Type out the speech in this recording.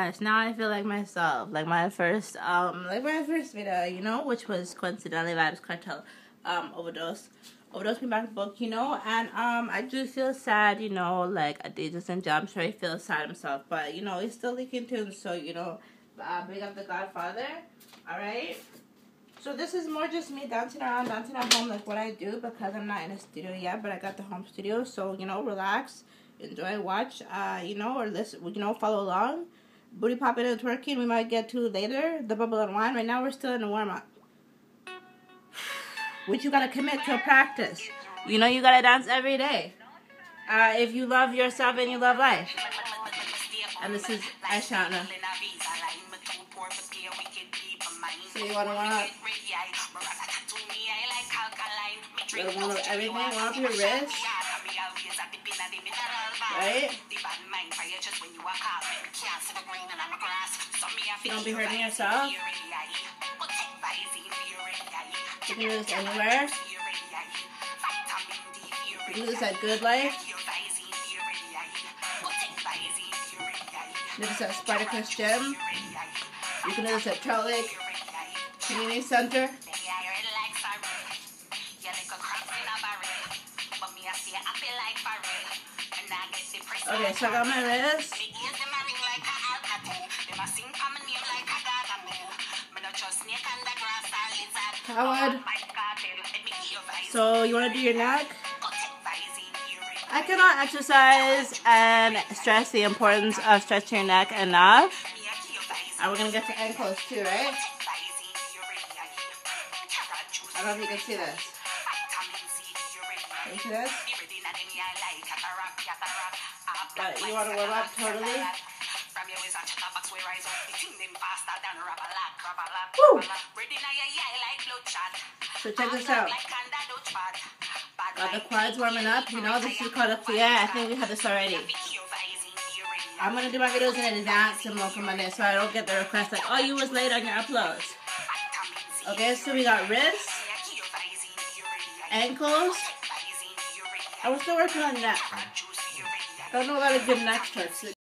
gosh, now I feel like myself. Like my first video, you know, which was coincidentally Vibes Cartel, overdose me back book, you know, and I do feel sad, you know, like Adidas and Jam, I'm sure he feels sad himself, but you know, he's still leaking tunes, so you know, big up the Godfather, alright? So this is more just me dancing around home like what I do, because I'm not in a studio yet, but I got the home studio, so you know, relax, enjoy, watch, you know, or listen, you know, follow along. Booty popping and twerking, we might get to later. The bubble and wine. Right now we're still in the warm up, which you gotta commit to a practice. You know, you gotta dance every day. If you love yourself and you love life. And this is Ashana. So you wanna warm up? You gotta warm up everything. Warm up your wrist. Right? So don't be hurting yourself. You can do this anywhere. You can do this at Good Life. You can do this at Spartacus Gym. You can do this at Trout Lake Community Center. Okay, so I got my wrist. Foward. So you want to do your neck? I cannot exercise and stress the importance of stretching your neck enough. And we're going to get to ankles too, right? I don't know if you can see this. Can you see this? But you want to warm up totally? Woo! So check this out. Got the quads warming up. You know, this is called a plie. I think we had this already. I'm going to do my videos in advance and Mocha Monday so I don't get the request like, oh, you was late on your uploads. Okay, so we got wrists, ankles, and we're still working on neck. Don't know a lot of good neck tricks.